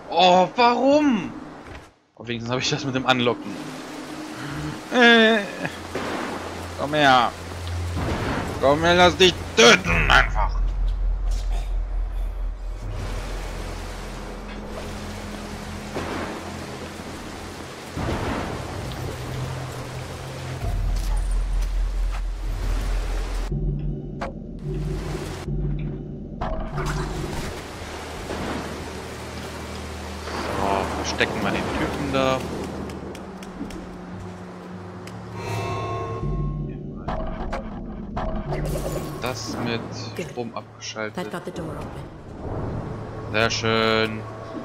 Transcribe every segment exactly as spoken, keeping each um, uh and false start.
Oh, warum? Oh, wenigstens habe ich das mit dem Anlocken. Äh, komm her. Komm her, lass dich töten, einfach. So, verstecken wir den Typen da. Das mit Strom abgeschaltet. Sehr schön.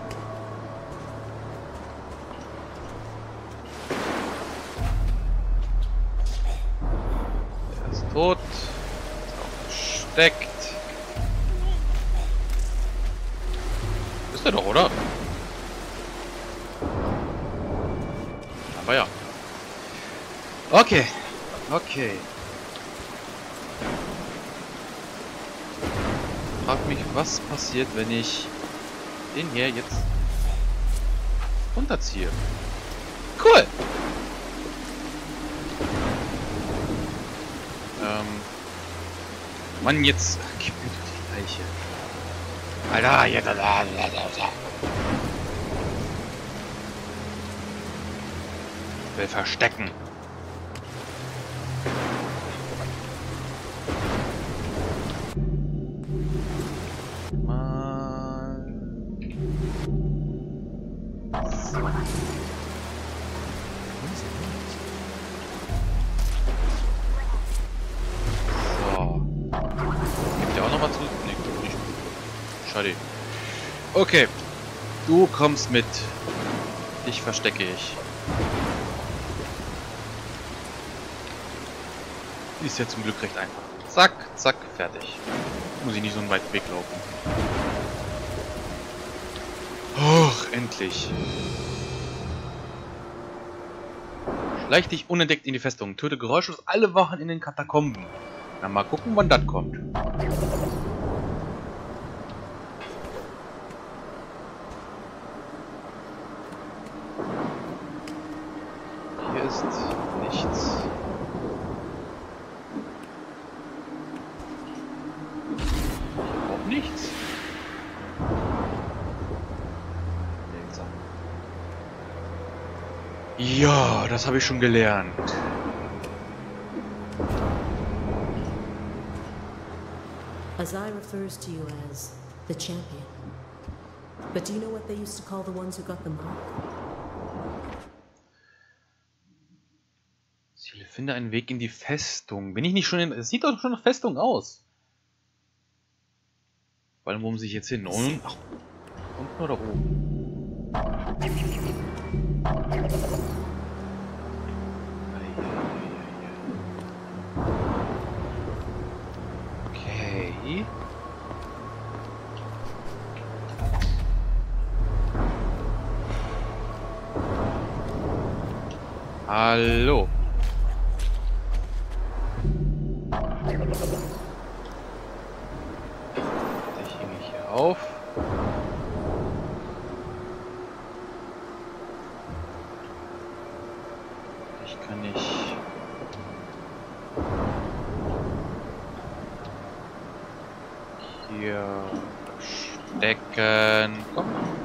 Er ist tot. Ist auch versteckt. Ist er doch, oder? Aber ja. Okay. Okay. Frag mich, was passiert, wenn ich den hier jetzt runterziehe. Cool! Ähm. Mann, jetzt gib mir doch die Leiche. Alter, jetzt. Ich will verstecken. Schade. Okay. Du kommst mit. Dich verstecke ich. Ist ja zum Glück recht einfach. Zack, zack, fertig. Muss ich nicht so einen weiten Weg laufen. Och, endlich. Schleich dich unentdeckt in die Festung. Töte geräuschlos alle Wachen in den Katakomben. Na, mal gucken, wann das kommt. Hier ist nichts. Auch nichts. Seltsam. Ja, das habe ich schon gelernt. Azai refers to you as the champion. But do you know what they used to call the ones who got the mark? Ziele, finde einen Weg in die Festung. Bin ich nicht schon in... Es sieht doch schon nach Festung aus. Vor allem, wo muss ich jetzt hin? Unten? Ach, unten oder oben? Okay. Hallo. Ich hänge hier auf. Ich kann nicht. Hier stecken. Komm.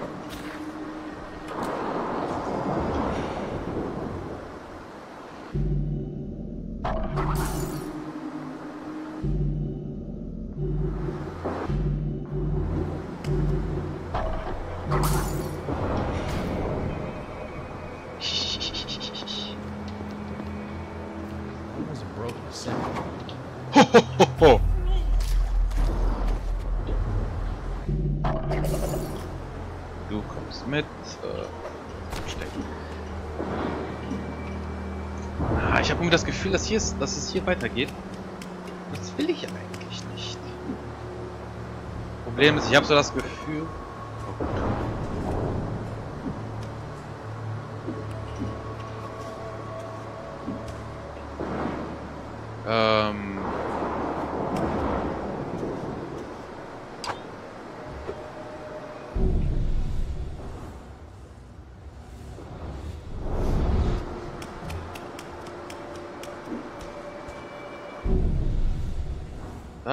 Ho, ho, ho, ho. Du kommst mit. Äh, stecken. Ah, ich habe irgendwie das Gefühl, dass, hier ist, dass es hier weitergeht. Das will ich eigentlich nicht. Problem ist, ich habe so das Gefühl... Oh gut. Ähm...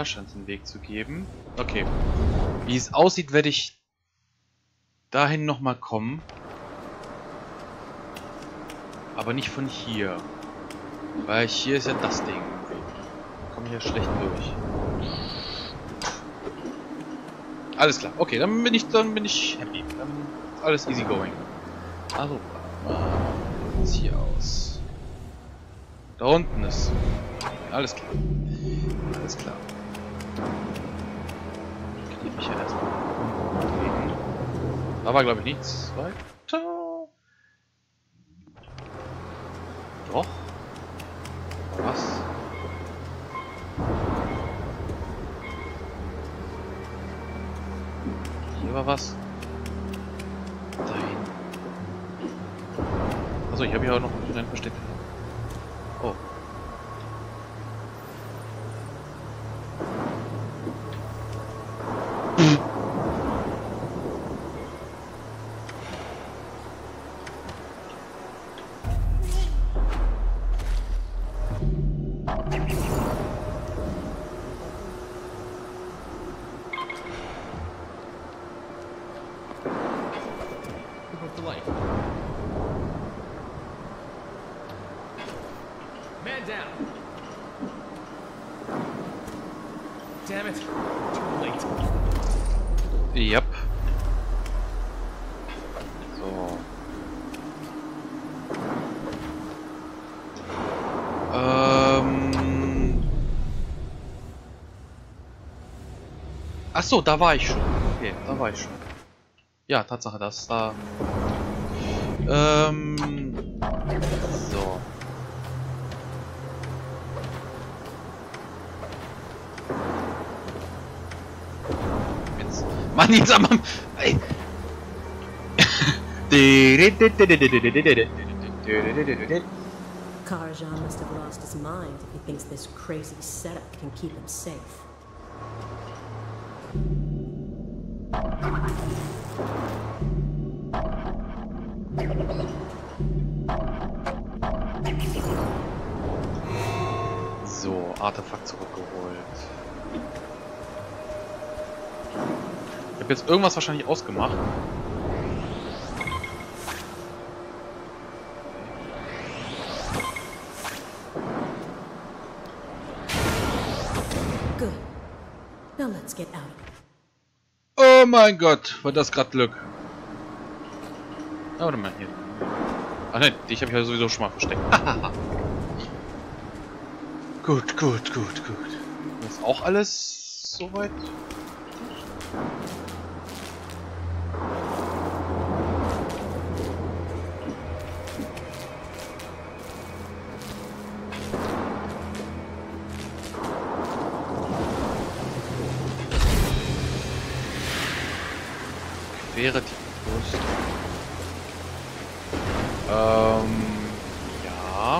Da scheint es einen Weg zu geben. Okay. Wie es aussieht, werde ich dahin nochmal kommen. Aber nicht von hier. Weil hier ist ja das Ding. Da komme ich ja schlecht durch. Alles klar. Okay, dann bin ich, dann bin ich happy. Dann ist alles easy going. Also, wie sieht's hier aus? Da unten ist. Alles klar. Alles klar. Kann ich mich ja erstmal bewegen. Da war, glaube ich, nichts weiter. Doch. Was? Hier war was. Dahin. Achso, ich habe hier auch noch einen versteckt. Oh. Man down. Damn it. Too late. Yep. So. Ähm. Ach so, da war ich schon. Okay, da war ich schon. Ja, Tatsache, das da. Ähm. So. Jetzt. Mann, jetzt am. Ey. Karajan must have lost his mind if he thinks this crazy setup can keep him safe. So, Artefakt zurückgeholt. Ich habe jetzt irgendwas wahrscheinlich ausgemacht. Good. Now let's get out of here. Oh mein Gott, war das gerade Glück. Oh, warte mal, hier. Ach nein, dich habe ich ja sowieso schon mal versteckt. Gut, gut, gut, gut. Das ist auch alles soweit. Wäre die Brust. Ähm, ja.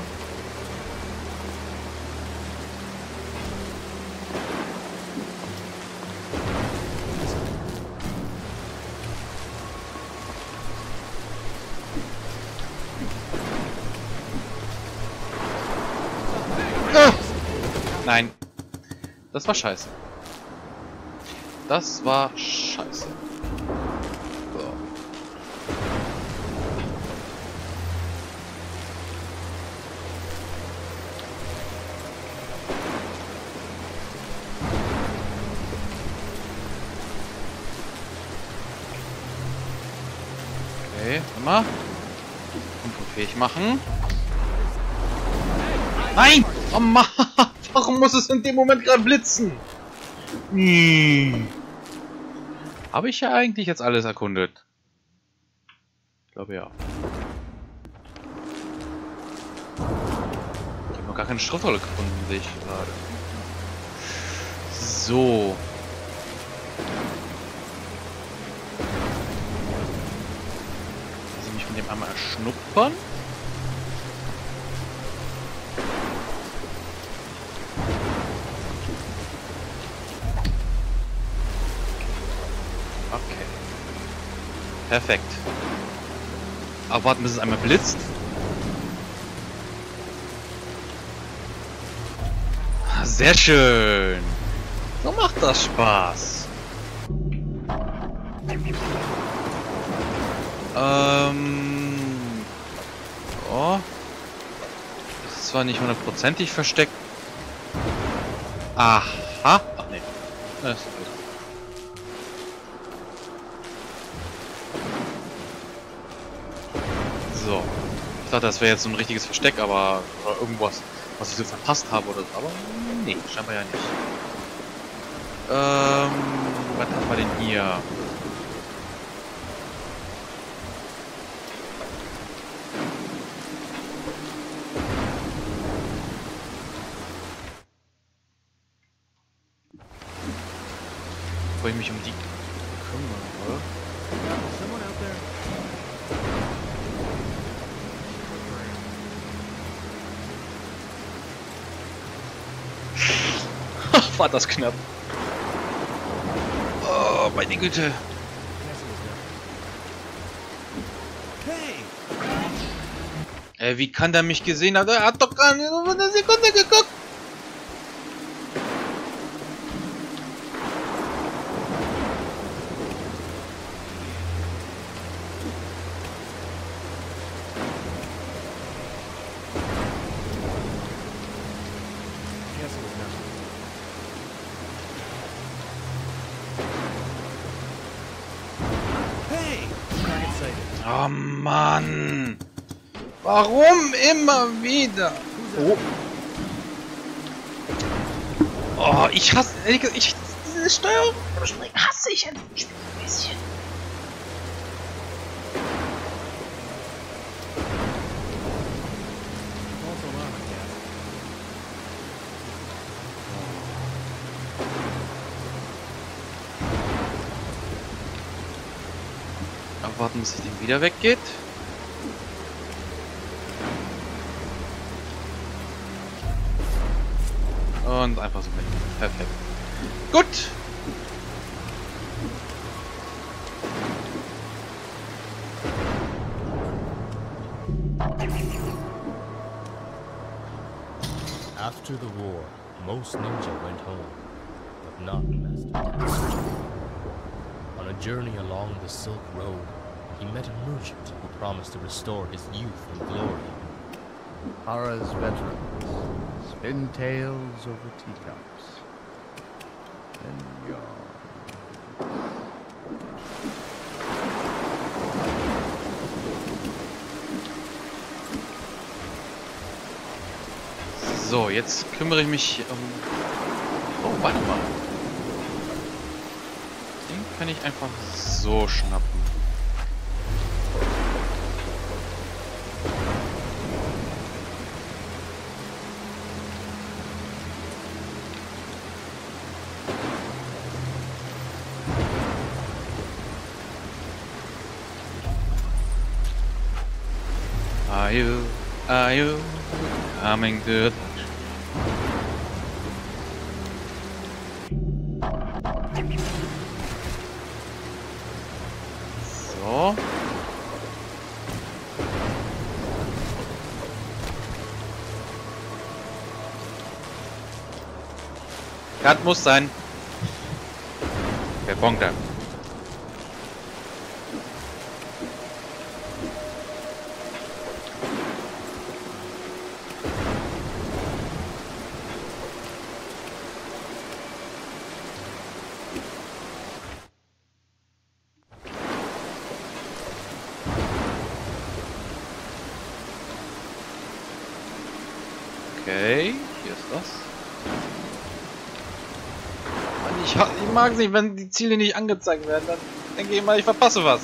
Ah! Nein. Das war scheiße. Das war scheiße. So. Okay, immer. Unfähig machen. Nein! Oh Mann! Warum muss es in dem Moment gerade blitzen? Hm. Habe ich ja eigentlich jetzt alles erkundet? Ich glaube ja. Ich habe noch gar keine Schriftrolle gefunden, sehe ich gerade. So. Lass ich mich von dem einmal erschnuppern. Okay. Perfekt. Aber warten, bis es einmal blitzt. Sehr schön. das Spaß. Ähm... Oh. Das ist zwar nicht hundertprozentig versteckt. Aha. Ach nee. Das ist gut. So. Ich dachte, das wäre jetzt so ein richtiges Versteck, aber... Oder irgendwas, was ich so verpasst habe oder so. Aber nee, scheinbar ja nicht. Ähm... Was haben wir denn hier? Bevor ich mich um die kümmere. Someone out there? War das knapp. Oh, meine Güte. Hey! Ey, wie kann der mich gesehen haben? Er hat doch gar nicht über eine Sekunde geguckt. Guess it was nothing. Hey! Target sighted. Oh Mann. Warum immer wieder? Oh. Oh, ich hasse... Ich, diese Steuerung hasse ich ein bisschen. False alarm, I guess. Abwarten, bis das Ding wieder weggeht. Und einfach so mit. Perfekt. Gut. After the war, most ninja went home, but not Master Tatsuji. On a journey along the Silk Road, he met a merchant who promised to restore his youth and glory. Hara's veterans spin tales over teacups. Then yawn. So, jetzt kümmere ich mich um... Oh, warte mal. Den kann ich einfach so schnappen. Are you, are you coming to the... So. Cut muss sein. Der Bonker. Okay, hier ist das. Mann, ich, ha- ich mag es nicht, wenn die Ziele nicht angezeigt werden. Dann denke ich immer, ich verpasse was.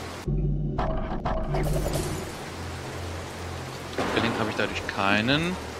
Abgelenkt habe ich dadurch keinen.